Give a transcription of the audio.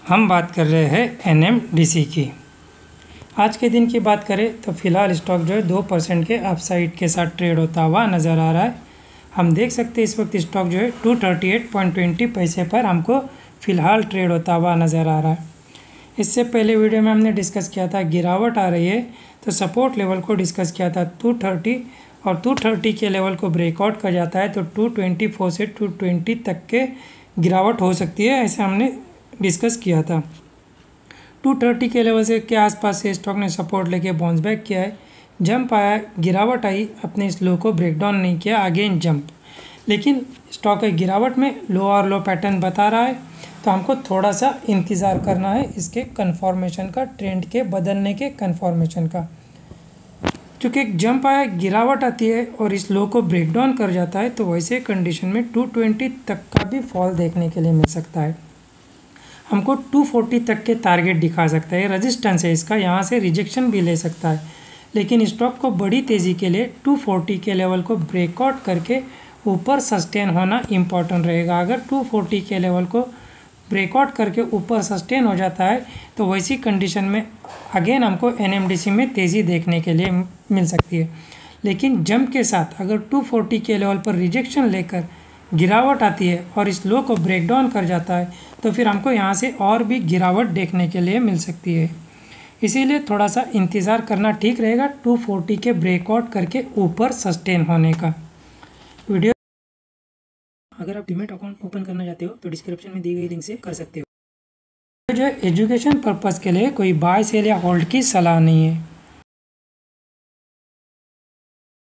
हम बात कर रहे हैं एनएमडीसी की। आज के दिन की बात करें तो फ़िलहाल स्टॉक जो है 2% के अपसाइड के साथ ट्रेड होता हुआ नज़र आ रहा है। हम देख सकते हैं इस वक्त स्टॉक जो है 238.20 पैसे पर हमको फ़िलहाल ट्रेड होता हुआ नज़र आ रहा है। इससे पहले वीडियो में हमने डिस्कस किया था गिरावट आ रही है तो सपोर्ट लेवल को डिस्कस किया था 230 और 230 के लेवल को ब्रेकआउट कर जाता है तो 224 से 220 तक के गिरावट हो सकती है, ऐसे हमने डिस्कस किया था। 230 के लेवल से के आसपास से स्टॉक ने सपोर्ट लेके बाउंस बैक किया है, जंप आया, गिरावट आई, अपने इस लो को ब्रेक डाउन नहीं किया, अगेन जंप। लेकिन स्टॉक एक गिरावट में लो और लो पैटर्न बता रहा है तो हमको थोड़ा सा इंतज़ार करना है इसके कन्फर्मेशन का, ट्रेंड के बदलने के कन्फर्मेशन का। चूँकि एक जंप आया, गिरावट आती है और इस लो को ब्रेक डाउन कर जाता है तो वैसे कंडीशन में 220 तक का भी फॉल देखने के लिए मिल सकता है। हमको 240 तक के टारगेट दिखा सकता है, रेजिस्टेंस है इसका, यहाँ से रिजेक्शन भी ले सकता है। लेकिन स्टॉक को बड़ी तेज़ी के लिए 240 के लेवल को ब्रेकआउट करके ऊपर सस्टेन होना इम्पॉर्टेंट रहेगा। अगर 240 के लेवल को ब्रेकआउट करके ऊपर सस्टेन हो जाता है तो वैसी कंडीशन में अगेन हमको एनएमडीसी में तेज़ी देखने के लिए मिल सकती है। लेकिन जंप के साथ अगर 240 के लेवल पर रिजेक्शन लेकर गिरावट आती है और इस लो को ब्रेक डाउन कर जाता है तो फिर हमको यहाँ से और भी गिरावट देखने के लिए मिल सकती है। इसीलिए थोड़ा सा इंतज़ार करना ठीक रहेगा 240 के ब्रेकआउट करके ऊपर सस्टेन होने का। वीडियो अगर आप डीमैट अकाउंट ओपन करना चाहते हो तो डिस्क्रिप्शन में दी गई लिंक से कर सकते हो। जो है एजुकेशन पर्पज़ के लिए कोई बाय सेल या होल्ड की सलाह नहीं है।